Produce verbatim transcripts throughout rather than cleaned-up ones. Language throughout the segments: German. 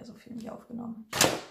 wieder so viel nicht aufgenommen.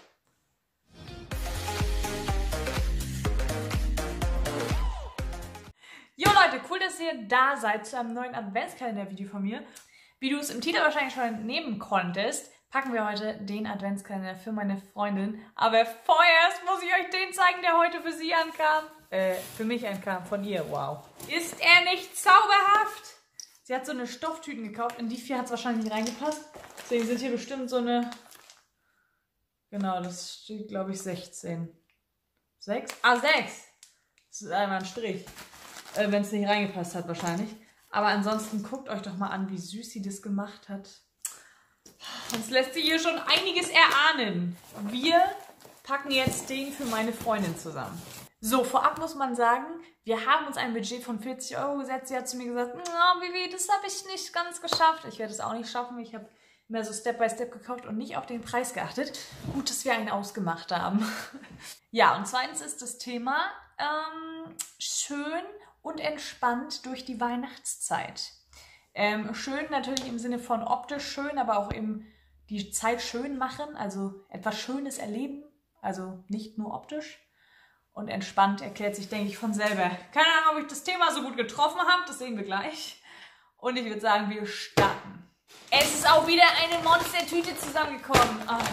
Jo Leute, cool, dass ihr da seid zu einem neuen Adventskalender-Video von mir. Wie du es im Titel wahrscheinlich schon entnehmen konntest, packen wir heute den Adventskalender für meine Freundin. Aber vorerst muss ich euch den zeigen, der heute für sie ankam. Äh, für mich ankam, von ihr, wow. Ist er nicht zauberhaft? Sie hat so eine Stofftüten gekauft, in die vier hat es wahrscheinlich nicht reingepasst. Deswegen sind hier bestimmt so eine... Genau, das steht, glaube ich, sechzehn. sechs? Ah, sechs! Das ist einmal ein Strich. Äh, wenn es nicht reingepasst hat wahrscheinlich. Aber ansonsten guckt euch doch mal an, wie süß sie das gemacht hat. Uns lässt sie hier schon einiges erahnen. Wir packen jetzt den für meine Freundin zusammen. So, vorab muss man sagen, wir haben uns ein Budget von vierzig Euro gesetzt. Sie hat zu mir gesagt, oh, Vivi, das habe ich nicht ganz geschafft. Ich werde es auch nicht schaffen. Ich habe mehr so Step by Step gekauft und nicht auf den Preis geachtet. Gut, dass wir einen ausgemacht haben. Ja, und zweitens ist das Thema ähm, schön und entspannt durch die Weihnachtszeit. Ähm, schön natürlich im Sinne von optisch schön, aber auch eben die Zeit schön machen, also etwas Schönes erleben, also nicht nur optisch. Und entspannt erklärt sich, denke ich, von selber. Keine Ahnung, ob ich das Thema so gut getroffen habe, das sehen wir gleich. Und ich würde sagen, wir starten. Es ist auch wieder eine Monstertüte zusammengekommen. Oh.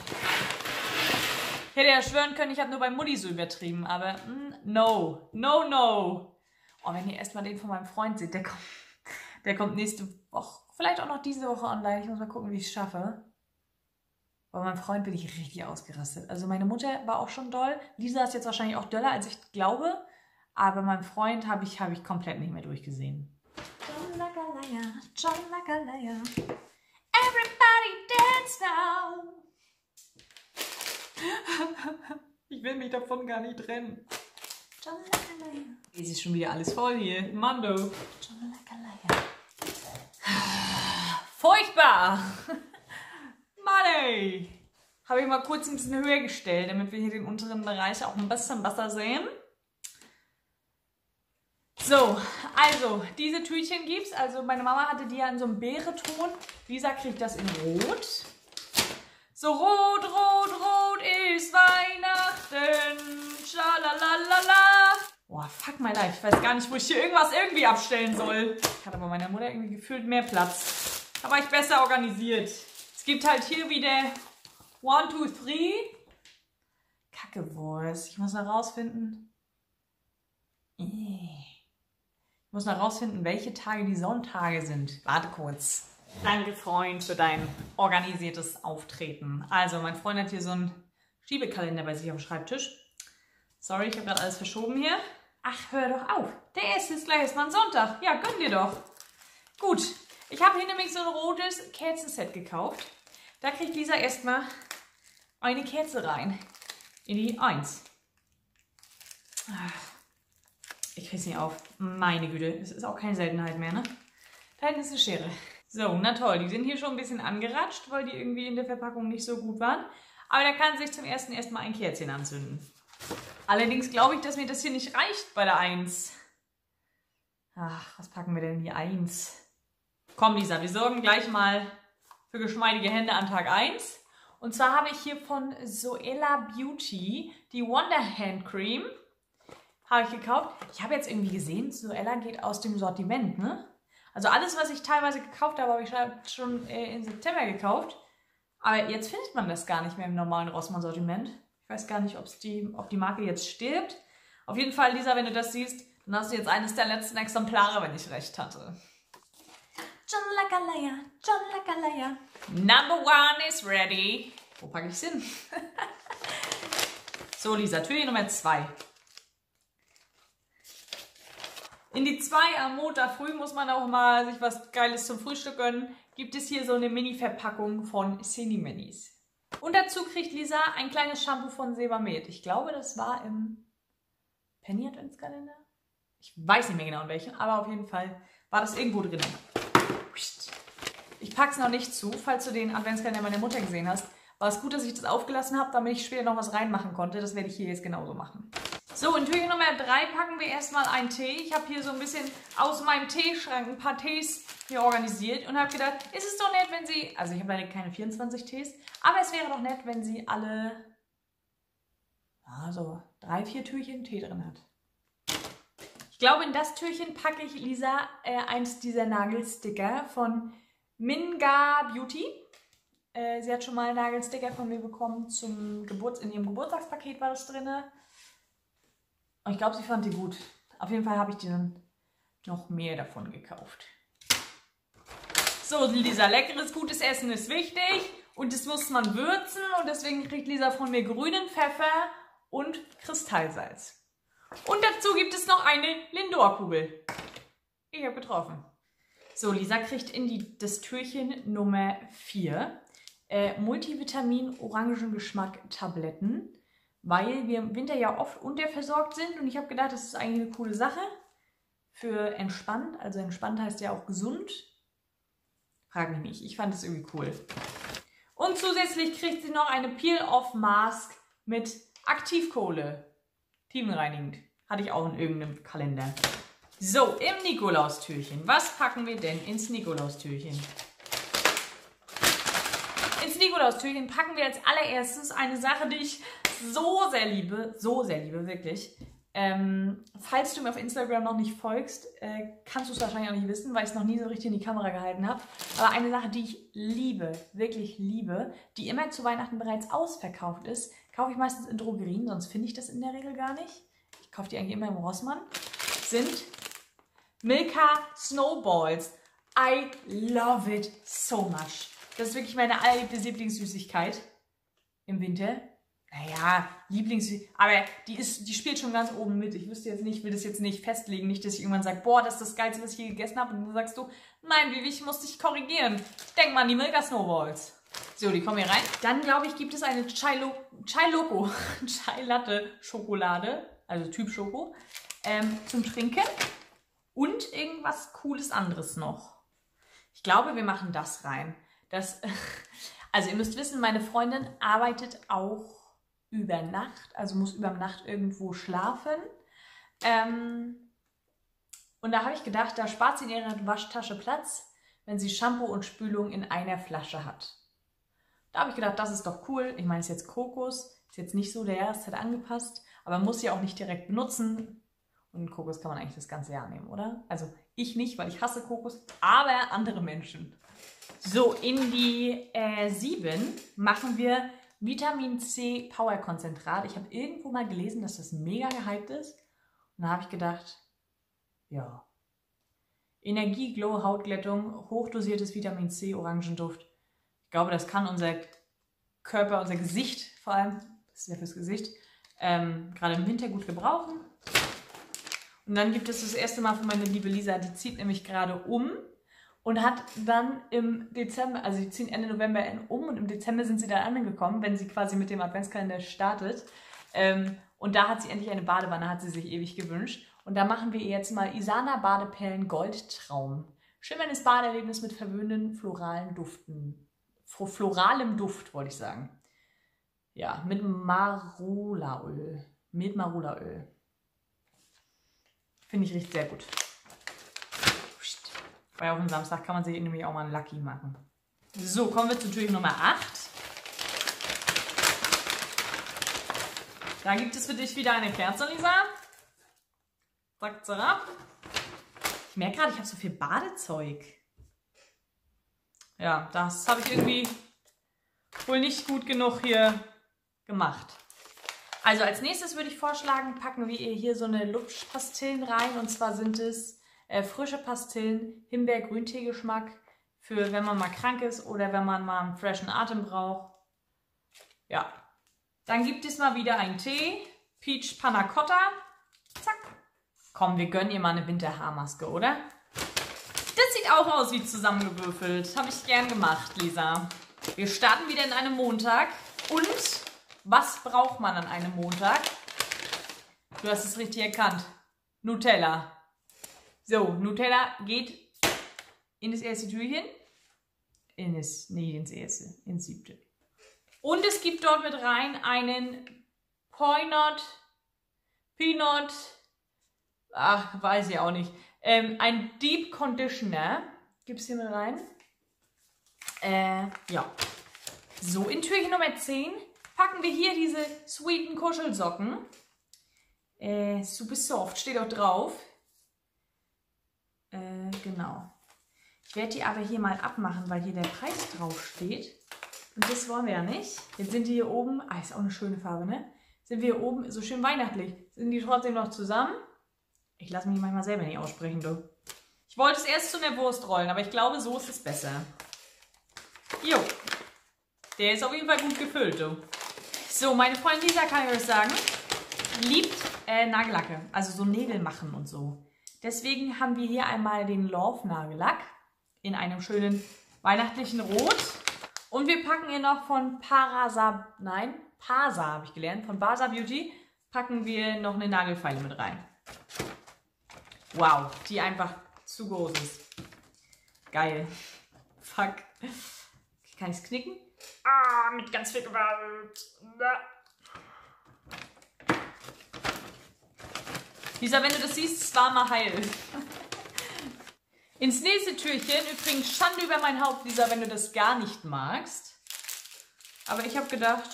Ich hätte ja schwören können, ich habe nur bei Mutti so übertrieben, aber mm, no, no, no. Oh, wenn ihr erstmal den von meinem Freund seht, der kommt, der kommt nächste Woche, vielleicht auch noch diese Woche online. Ich muss mal gucken, wie ich es schaffe. Bei meinem Freund bin ich richtig ausgerastet. Also meine Mutter war auch schon doll. Lisa ist jetzt wahrscheinlich auch doller, als ich glaube. Aber meinem Freund habe ich, hab ich komplett nicht mehr durchgesehen. John Lagalaya, John Lagalaya. Everybody dance now. Ich will mich davon gar nicht trennen. John Lagalaya. Jetzt ist schon wieder alles voll hier. Mando. John Lagalaya. Furchtbar. Mann ey. Habe ich mal kurz ein bisschen höher gestellt, damit wir hier den unteren Bereich auch ein bisschen besser sehen. So, also diese Tütchen gibt's. Also meine Mama hatte die ja in so einem Beereton. Lisa kriegt das in Rot. So rot, rot, rot ist Weihnachten. Schalalala. Boah, fuck my life. Ich weiß gar nicht, wo ich hier irgendwas irgendwie abstellen soll. Ich hatte bei meiner Mutter irgendwie gefühlt mehr Platz. Da war ich besser organisiert. Es gibt halt hier wieder one, two, three. Kacke, Wurst. Ich muss noch rausfinden. Ich muss noch rausfinden, welche Tage die Sonntage sind. Warte kurz. Danke, Freund, für dein organisiertes Auftreten. Also, mein Freund hat hier so einen Schiebekalender bei sich auf dem Schreibtisch. Sorry, ich habe gerade alles verschoben hier. Ach, hör doch auf. Der erste ist gleich erstmal ein Sonntag. Ja, gönn dir doch. Gut. Ich habe hier nämlich so ein rotes Kerzenset gekauft. Da kriegt Lisa erstmal eine Kerze rein. In die eins. Ich krieg's nicht auf. Meine Güte. Es ist auch keine Seltenheit mehr, ne? Da hinten ist eine Schere. So, na toll. Die sind hier schon ein bisschen angeratscht, weil die irgendwie in der Verpackung nicht so gut waren. Aber da kann sich zum ersten erstmal ein Kerzchen anzünden. Allerdings glaube ich, dass mir das hier nicht reicht bei der eins. Ach, was packen wir denn in die eins? Komm, Lisa, wir sorgen gleich mal für geschmeidige Hände an Tag eins. Und zwar habe ich hier von Zoella Beauty die Wonder Hand Cream. Habe ich gekauft. Ich habe jetzt irgendwie gesehen, Zoella geht aus dem Sortiment, ne? Also alles, was ich teilweise gekauft habe, habe ich schon äh, im September gekauft. Aber jetzt findet man das gar nicht mehr im normalen Rossmann-Sortiment. Ich weiß gar nicht, ob's die, ob die Marke jetzt stirbt. Auf jeden Fall, Lisa, wenn du das siehst, dann hast du jetzt eines der letzten Exemplare, wenn ich recht hatte. John Lagalaya, John Lagalaya. Number one is ready. Wo packe ich es hin? So, Lisa, Tür Nummer zwei. In die zwei am Montag früh muss man auch mal sich was Geiles zum Frühstück gönnen. Gibt es hier so eine Mini-Verpackung von Cineminis. Und dazu kriegt Lisa ein kleines Shampoo von Sebamed. Ich glaube, das war im Penny Adventskalender. Ich weiß nicht mehr genau in welchem, aber auf jeden Fall war das irgendwo drin. Ich packe es noch nicht zu, falls du den Adventskalender meiner Mutter gesehen hast. War es gut, dass ich das aufgelassen habe, damit ich später noch was reinmachen konnte. Das werde ich hier jetzt genauso machen. So, in Türchen Nummer drei packen wir erstmal einen Tee. Ich habe hier so ein bisschen aus meinem Teeschrank ein paar Tees hier organisiert und habe gedacht, ist es doch nett, wenn Sie, also ich habe leider keine vierundzwanzig Tees, aber es wäre doch nett, wenn sie alle, ja, so drei, vier Türchen Tee drin hat. Ich glaube, in das Türchen packe ich Lisa äh, eins dieser Nagelsticker von Minga Beauty. Äh, sie hat schon mal Nagelsticker von mir bekommen, zum Geburts in ihrem Geburtstagspaket war das drin. Und ich glaube, sie fand die gut. Auf jeden Fall habe ich die dann noch mehr davon gekauft. So, Lisa, leckeres, gutes Essen ist wichtig und das muss man würzen und deswegen kriegt Lisa von mir grünen Pfeffer und Kristallsalz. Und dazu gibt es noch eine Lindor-Kugel. Ich habe getroffen. So, Lisa kriegt in die, das Türchen Nummer vier äh, Multivitamin-Orangengeschmack-Tabletten, weil wir im Winter ja oft unterversorgt sind und ich habe gedacht, das ist eigentlich eine coole Sache für entspannt. Also entspannt heißt ja auch gesund. Frag mich nicht, ich fand das irgendwie cool. Und zusätzlich kriegt sie noch eine Peel-Off-Mask mit Aktivkohle. Tiefenreinigend. Hatte ich auch in irgendeinem Kalender. So, im Nikolaustürchen. Was packen wir denn ins Nikolaustürchen? Ins Nikolaustürchen packen wir als allererstes eine Sache, die ich so sehr liebe. So sehr liebe, wirklich. Ähm, falls du mir auf Instagram noch nicht folgst, äh, kannst du es wahrscheinlich auch nicht wissen, weil ich es noch nie so richtig in die Kamera gehalten habe. Aber eine Sache, die ich liebe, wirklich liebe, die immer zu Weihnachten bereits ausverkauft ist, kaufe ich meistens in Drogerien, sonst finde ich das in der Regel gar nicht. Ich kaufe die eigentlich immer im Rossmann. Sind Milka Snowballs. I love it so much. Das ist wirklich meine allerliebste Lieblingssüßigkeit im Winter. Naja, Lieblings... Aber die, ist, die spielt schon ganz oben mit. Ich wüsste jetzt nicht, will das jetzt nicht festlegen. Nicht, dass ich irgendwann sage, boah, das ist das Geilste, was ich je gegessen habe. Und dann sagst du, nein, Vivi, ich muss dich korrigieren. Denk mal an die Milka Snowballs. So, die kommen hier rein. Dann, glaube ich, gibt es eine Chai, Lo Chai Loco, Chai Latte Schokolade, also Typ Schoko, ähm, zum Trinken. Und irgendwas Cooles anderes noch. Ich glaube, wir machen das rein. Das, also ihr müsst wissen, meine Freundin arbeitet auch über Nacht, also muss über Nacht irgendwo schlafen. Ähm, und da habe ich gedacht, da spart sie in ihrer Waschtasche Platz, wenn sie Shampoo und Spülung in einer Flasche hat. Da habe ich gedacht, das ist doch cool. Ich meine, es ist jetzt Kokos, ist jetzt nicht so der Jahreszeit angepasst, aber man muss sie auch nicht direkt benutzen. Und Kokos kann man eigentlich das ganze Jahr nehmen, oder? Also ich nicht, weil ich hasse Kokos, aber andere Menschen. So, in die äh, sieben machen wir Vitamin C Power Konzentrat. Ich habe irgendwo mal gelesen, dass das mega gehypt ist. Und da habe ich gedacht, ja. Energie, Glow, Hautglättung, hochdosiertes Vitamin C, Orangenduft. Ich glaube, das kann unser Körper, unser Gesicht vor allem, das ist ja fürs Gesicht, ähm, gerade im Winter gut gebrauchen. Und dann gibt es das erste Mal für meine liebe Lisa, die zieht nämlich gerade um und hat dann im Dezember, also sie ziehen Ende November um und im Dezember sind sie dann angekommen, wenn sie quasi mit dem Adventskalender startet. Ähm, und da hat sie endlich eine Badewanne, hat sie sich ewig gewünscht. Und da machen wir ihr jetzt mal Isana Badeperlen Goldtraum. Schimmerndes Badeerlebnis mit verwöhnenden floralen Duften. Floralem Duft, wollte ich sagen. Ja, mit Marulaöl. Mit Marulaöl. Finde ich richtig sehr gut. Weil auf dem Samstag kann man sich nämlich auch mal ein Lucky machen. So, kommen wir zu Tür Nummer acht. Da gibt es für dich wieder eine Kerze, Lisa. Zack, zack. Ich merke gerade, ich habe so viel Badezeug. Ja, das habe ich irgendwie wohl nicht gut genug hier gemacht. Also als nächstes würde ich vorschlagen, packen wir hier so eine Lutschpastillen rein. Und zwar sind es äh, frische Pastillen, Himbeer-Grüntee-Geschmack für wenn man mal krank ist oder wenn man mal einen freshen Atem braucht. Ja. Dann gibt es mal wieder einen Tee, Peach Panna Cotta. Zack. Komm, wir gönnen ihr mal eine Winterhaarmaske, oder? Das sieht auch aus wie zusammengewürfelt. Habe ich gern gemacht, Lisa. Wir starten wieder in einem Montag. Und was braucht man an einem Montag? Du hast es richtig erkannt. Nutella. So, Nutella geht in das erste Türchen. In das, nee, ins erste, ins siebte. Und es gibt dort mit rein einen Poinot Peanut, ach, weiß ich auch nicht. Ähm, ein Deep Conditioner gibt es hier mit rein. Äh, ja. So, in Türchen Nummer zehn packen wir hier diese sweeten Kuschelsocken. Äh, super soft, steht auch drauf. Äh, genau. Ich werde die aber hier mal abmachen, weil hier der Preis drauf steht. Und das wollen wir ja nicht. Jetzt sind die hier oben, ah, ist auch eine schöne Farbe, ne? Sind wir hier oben so schön weihnachtlich. Sind die trotzdem noch zusammen? Ich lasse mich manchmal selber nicht aussprechen, du. Ich wollte es erst zu einer Wurst rollen, aber ich glaube, so ist es besser. Jo. Der ist auf jeden Fall gut gefüllt, du. So, meine Freundin Lisa, kann ich euch sagen, liebt äh, Nagellacke. Also so Nägel machen und so. Deswegen haben wir hier einmal den Love Nagellack in einem schönen weihnachtlichen Rot. Und wir packen hier noch von Parasa, nein, Pasa habe ich gelernt, von Basa Beauty, packen wir noch eine Nagelfeile mit rein. Wow, die einfach zu groß ist. Geil. Fuck. Kann ich es knicken? Ah, mit ganz viel Gewalt. Lisa, wenn du das siehst, es war mal heil. Ins nächste Türchen, übrigens Schande über mein Haupt, Lisa, wenn du das gar nicht magst. Aber ich habe gedacht,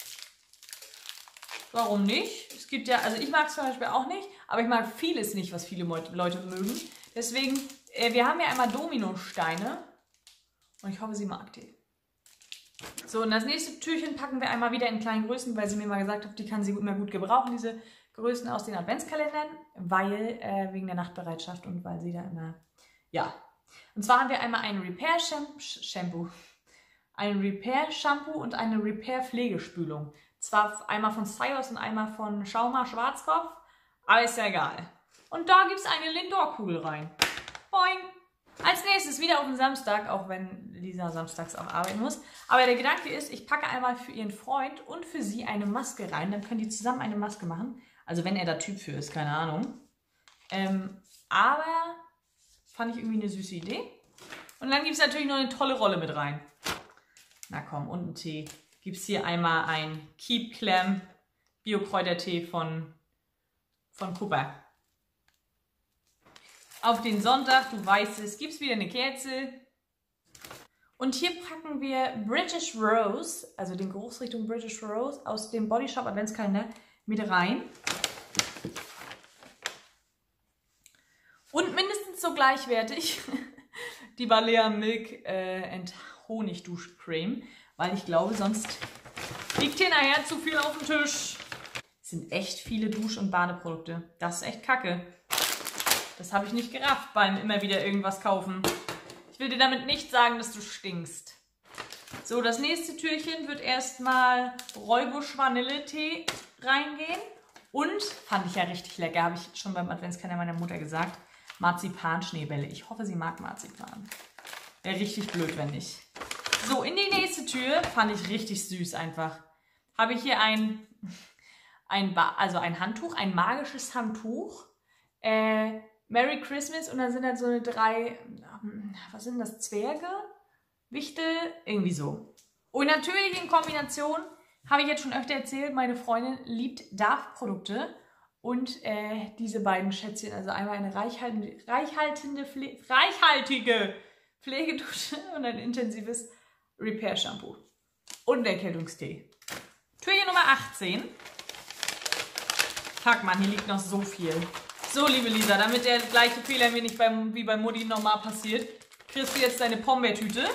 warum nicht? Es gibt ja, also ich mag es zum Beispiel auch nicht, aber ich mag vieles nicht, was viele Leute mögen. Deswegen, äh, wir haben ja einmal Dominosteine und ich hoffe, sie mag die. So, und das nächste Türchen packen wir einmal wieder in kleinen Größen, weil sie mir mal gesagt hat, die kann sie immer gut gebrauchen, diese Größen aus den Adventskalendern, weil, äh, wegen der Nachtbereitschaft und weil sie da immer, ja. Und zwar haben wir einmal ein Repair Shampoo, ein Repair Shampoo und eine Repair Pflegespülung. Zwar einmal von Stylos und einmal von Schauma Schwarzkopf, aber ist ja egal. Und da gibt es eine Lindor-Kugel rein. Boing! Als nächstes wieder auf den Samstag, auch wenn Lisa samstags auch arbeiten muss. Aber der Gedanke ist, ich packe einmal für ihren Freund und für sie eine Maske rein. Dann können die zusammen eine Maske machen. Also wenn er da Typ für ist, keine Ahnung. Ähm, aber fand ich irgendwie eine süße Idee. Und dann gibt es natürlich noch eine tolle Rolle mit rein. Na komm, und einen Tee. Gibt es hier einmal ein Keep Clam Bio-Kräutertee von, von Cooper. Auf den Sonntag, du weißt es, gibt es wieder eine Kerze. Und hier packen wir British Rose, also den Geruchsrichtung British Rose, aus dem Body Shop Adventskalender mit rein. Und mindestens so gleichwertig die Balea Milk äh, and Honig Duschcreme, weil ich glaube, sonst liegt hier nachher zu viel auf dem Tisch. Es sind echt viele Dusch- und Badeprodukte. Das ist echt kacke. Das habe ich nicht gerafft beim immer wieder irgendwas kaufen. Ich will dir damit nicht sagen, dass du stinkst. So, das nächste Türchen wird erstmal Räubusch Vanilletee reingehen. Und, fand ich ja richtig lecker, habe ich schon beim Adventskalender meiner Mutter gesagt, Marzipan-Schneebälle. Ich hoffe, sie mag Marzipan. Wäre richtig blöd, wenn nicht. So, in die nächste Tür, fand ich richtig süß einfach. Habe ich hier ein, ein, ba also ein Handtuch, ein magisches Handtuch. Äh, Merry Christmas und dann sind dann so eine drei, was sind das, Zwerge? Wichtel? Irgendwie so. Und natürlich in Kombination, habe ich jetzt schon öfter erzählt, meine Freundin liebt Dove-Produkte und äh, diese beiden Schätzchen, also einmal eine reichhaltende, reichhaltende Pfle reichhaltige Pflegedusche und ein intensives Repair-Shampoo. Und der Erkältungstee. Türchen Nummer achtzehn. Fuck man, hier liegt noch so viel. So, liebe Lisa, damit der gleiche Fehler mir nicht beim, wie bei Mutti nochmal passiert, kriegst du jetzt deine Pombeertüte.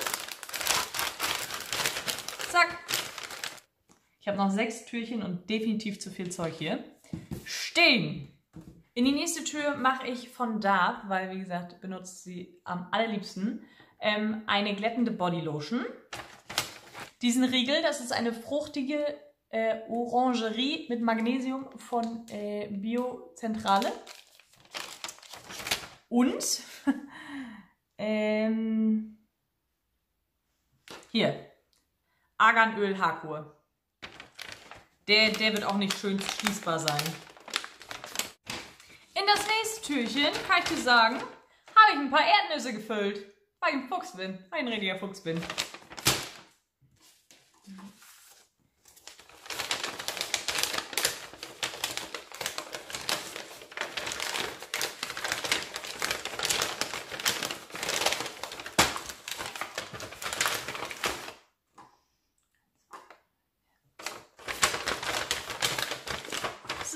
Zack. Ich habe noch sechs Türchen und definitiv zu viel Zeug hier. Stehen. In die nächste Tür mache ich von Dove, weil, wie gesagt, benutzt sie am allerliebsten, ähm, eine glättende Bodylotion. Diesen Riegel, das ist eine fruchtige äh, Orangerie mit Magnesium von äh, Biozentrale. Und ähm, hier, Arganöl Haarkur. Der, der wird auch nicht schön schließbar sein. In das nächste Türchen, kann ich dir sagen, habe ich ein paar Erdnüsse gefüllt, weil ich ein Fuchs bin, weil ich ein richtiger Fuchs bin.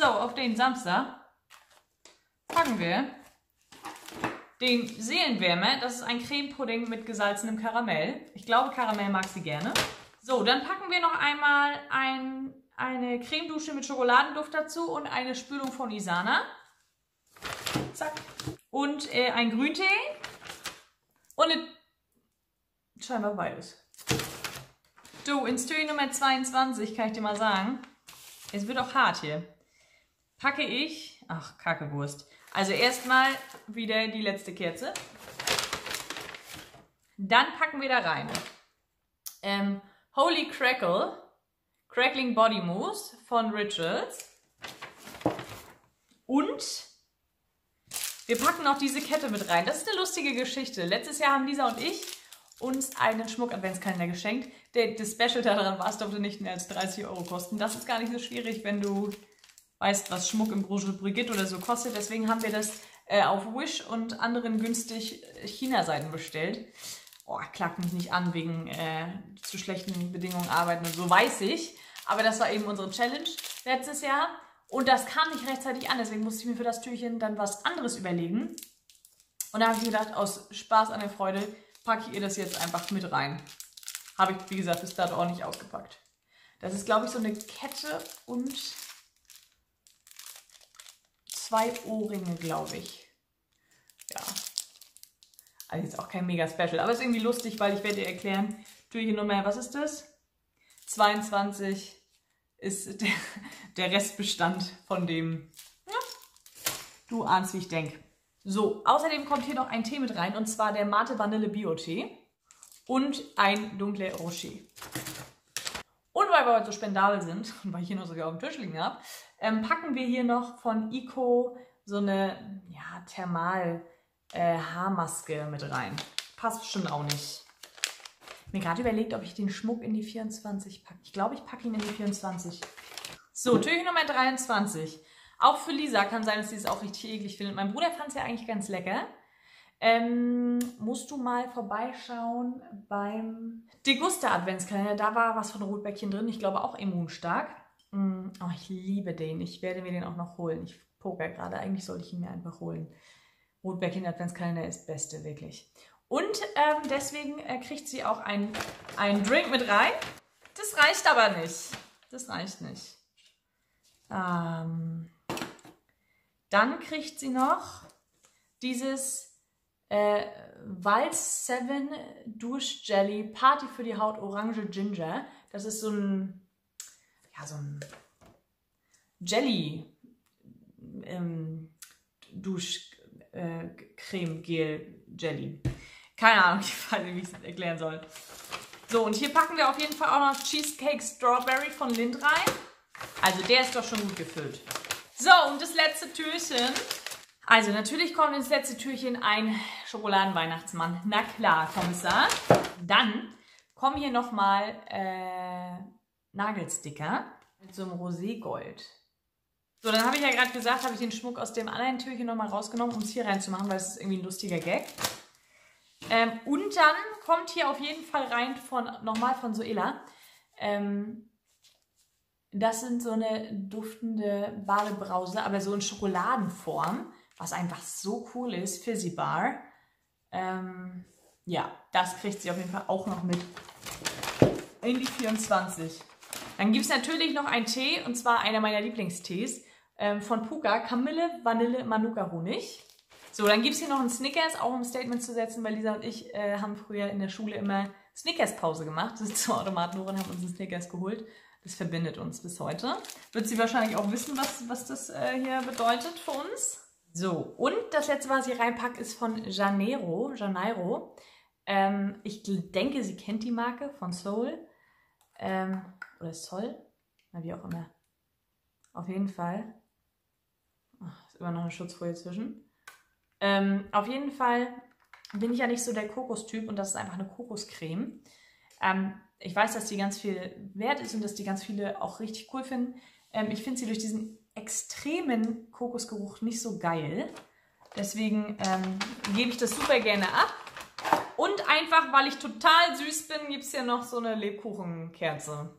auf den Samstag packen wir den Seelenwärmer. Das ist ein Cremepudding mit gesalzenem Karamell. Ich glaube, Karamell mag sie gerne. So, dann packen wir noch einmal ein, eine Cremedusche mit Schokoladenduft dazu und eine Spülung von Isana. Zack. Und äh, ein Grüntee. Und eine, scheinbar beides. Du, ins Türchen Nummer zweiundzwanzig kann ich dir mal sagen, es wird auch hart hier. Packe ich, ach, Kackewurst. Also erstmal wieder die letzte Kerze. Dann packen wir da rein ähm, Holy Crackle, Crackling Body Mousse von Rituals. Und wir packen noch diese Kette mit rein. Das ist eine lustige Geschichte. Letztes Jahr haben Lisa und ich uns einen Schmuck-Adventskalender geschenkt. Der, das Special daran war, es durfte nicht mehr als dreißig Euro kosten. Das ist gar nicht so schwierig, wenn du weißt, was Schmuck im Rouge Brigitte oder so kostet. Deswegen haben wir das äh, auf Wish und anderen günstig China-Seiten bestellt. Oh, klagt mich nicht an wegen äh, zu schlechten Bedingungen arbeiten und so, weiß ich. Aber das war eben unsere Challenge letztes Jahr. Und das kam nicht rechtzeitig an, deswegen musste ich mir für das Türchen dann was anderes überlegen. Und da habe ich mir gedacht, aus Spaß an der Freude packe ich ihr das jetzt einfach mit rein. Habe ich, wie gesagt, bis dato auch nicht ausgepackt. Das ist, glaube ich, so eine Kette und zwei Ohrringe, glaube ich. Ja. Also jetzt auch kein mega Special, aber ist irgendwie lustig, weil ich werde dir erklären, Türchen Nummer, was ist das? zweiundzwanzig ist der, der Restbestand von dem, ja, du ahnst, wie ich denke. So, außerdem kommt hier noch ein Tee mit rein, und zwar der Mate Vanille Bio-Tee und ein dunkler Rocher. Und weil wir heute so spendabel sind und weil ich hier noch sogar auf dem Tisch liegen habe, ähm, packen wir hier noch von Eco so eine ja, Thermal-Haarmaske äh, mit rein. Passt bestimmt auch nicht. Mir gerade überlegt, ob ich den Schmuck in die vierundzwanzig packe. Ich glaube, ich packe ihn in die vierundzwanzig. So, Türchen Nummer dreiundzwanzig. Auch für Lisa kann sein, dass sie es auch richtig eklig findet. Mein Bruder fand es ja eigentlich ganz lecker. Ähm, musst du mal vorbeischauen beim Degusta Adventskalender. Da war was von Rotbäckchen drin. Ich glaube auch immunstark. Mm, oh, ich liebe den. Ich werde mir den auch noch holen. Ich poker gerade. Eigentlich sollte ich ihn mir einfach holen. Rotbäckchen Adventskalender ist das Beste, wirklich. Und ähm, deswegen äh, kriegt sie auch einen Drink mit rein. Das reicht aber nicht. Das reicht nicht. Ähm, dann kriegt sie noch dieses äh, Vals sieben Duschjelly Party für die Haut Orange Ginger. Das ist so ein, ja, so ein Jelly ähm, Duschcreme Gel Jelly. Keine Ahnung, wie ich es erklären soll. So, und hier packen wir auf jeden Fall auch noch Cheesecake Strawberry von Lindt rein. Also der ist doch schon gut gefüllt. So, und das letzte Türchen. Also natürlich kommt ins letzte Türchen ein Schokoladenweihnachtsmann. Na klar, Kommissar. Dann kommen hier nochmal äh, Nagelsticker mit so einem Roségold. So, dann habe ich ja gerade gesagt, habe ich den Schmuck aus dem anderen Türchen nochmal rausgenommen, um es hier reinzumachen, weil es ist irgendwie ein lustiger Gag. Ähm, und dann kommt hier auf jeden Fall rein von nochmal von Zoela. Ähm, das sind so eine duftende Badebrause, aber so in Schokoladenform, was einfach so cool ist. Fizzy Bar. Ähm, ja, das kriegt sie auf jeden Fall auch noch mit in die vierundzwanzig. Dann gibt es natürlich noch einen Tee, und zwar einer meiner Lieblingstees ähm, von Puka. Kamille, Vanille, Manuka, Honig. So, dann gibt es hier noch einen Snickers, auch um ein Statement zu setzen, weil Lisa und ich äh, haben früher in der Schule immer Snickers-Pause gemacht. Wir sind zum Automaten hoch und haben uns einen Snickers geholt. Das verbindet uns bis heute. Wird sie wahrscheinlich auch wissen, was, was das äh, hier bedeutet für uns. So, und das letzte, was ich hier reinpacke, ist von Janeiro. Janeiro. Ähm, ich denke, sie kennt die Marke von Soul. Ähm, oder Sol. Na, wie auch immer. Auf jeden Fall. Ach, ist immer noch eine Schutzfolie zwischen. Ähm, auf jeden Fall bin ich ja nicht so der Kokostyp, und das ist einfach eine Kokoscreme. Ähm, ich weiß, dass die ganz viel wert ist und dass die ganz viele auch richtig cool finden. Ähm, ich finde sie durch diesen extremen Kokosgeruch nicht so geil. Deswegen ähm, gebe ich das super gerne ab. Und einfach, weil ich total süß bin, gibt es ja noch so eine Lebkuchenkerze.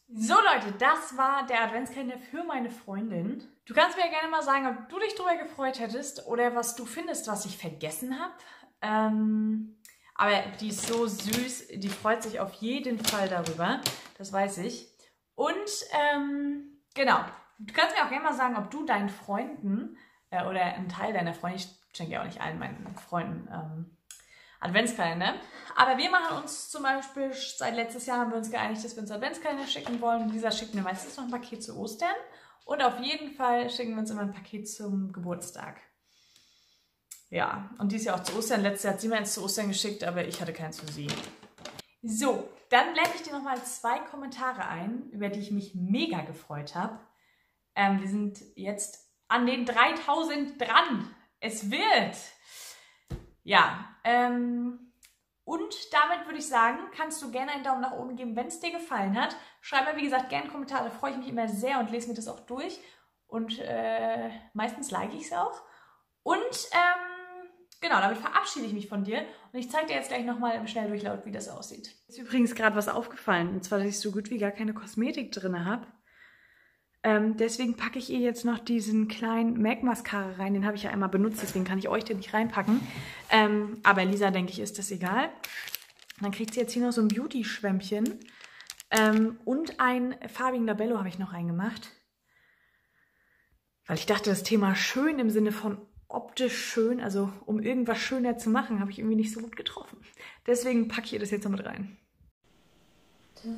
So Leute, das war der Adventskalender für meine Freundin. Du kannst mir ja gerne mal sagen, ob du dich darüber gefreut hättest oder was du findest, was ich vergessen habe. Ähm, aber die ist so süß, die freut sich auf jeden Fall darüber, das weiß ich. Und ähm, genau, du kannst mir auch gerne mal sagen, ob du deinen Freunden äh, oder einen Teil deiner Freunde, ich schenke ja auch nicht allen meinen Freunden ähm, Adventskalender, aber wir machen uns zum Beispiel, seit letztes Jahr haben wir uns geeinigt, dass wir uns Adventskalender schicken wollen. Und Lisa schickt mir meistens noch ein Paket zu Ostern und auf jeden Fall schicken wir uns immer ein Paket zum Geburtstag. Ja, und dies Jahr auch zu Ostern. Letztes Jahr hat sie mir eins zu Ostern geschickt, aber ich hatte keins für sie. So, dann blende ich dir nochmal zwei Kommentare ein, über die ich mich mega gefreut habe. Ähm, wir sind jetzt an den dreitausend dran. Es wird. Ja, ähm, und damit würde ich sagen, kannst du gerne einen Daumen nach oben geben, wenn es dir gefallen hat. Schreib mir, wie gesagt, gerne Kommentare, da freue ich mich immer sehr und lese mir das auch durch. Und äh, meistens like ich es auch. Und ähm, genau, damit verabschiede ich mich von dir. Und ich zeige dir jetzt gleich nochmal im Schnelldurchlauf, wie das aussieht. Mir ist übrigens gerade was aufgefallen. Und zwar, dass ich so gut wie gar keine Kosmetik drin habe. Ähm, deswegen packe ich ihr jetzt noch diesen kleinen M A C Mascara rein. Den habe ich ja einmal benutzt, deswegen kann ich euch den nicht reinpacken. Ähm, aber Lisa, denke ich, ist das egal. Dann kriegt sie jetzt hier noch so ein Beauty-Schwämmchen. Ähm, und ein farbigen Labello habe ich noch reingemacht. Weil ich dachte, das Thema schön im Sinne von optisch schön, also um irgendwas schöner zu machen, habe ich irgendwie nicht so gut getroffen. Deswegen packe ich ihr das jetzt noch mit rein. Durch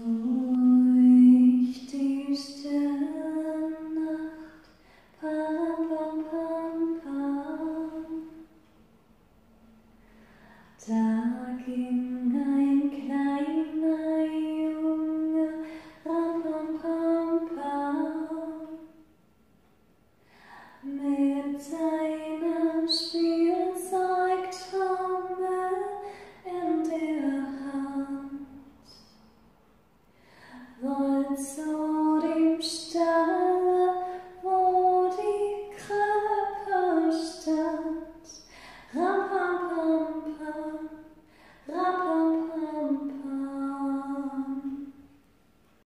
die stille Nacht, pam, pam, pam, pam. Da ging ein kleiner Junge, ram, pam, pam, pam, mit seinem Spielzeugtrommel in der Hand. Rollt so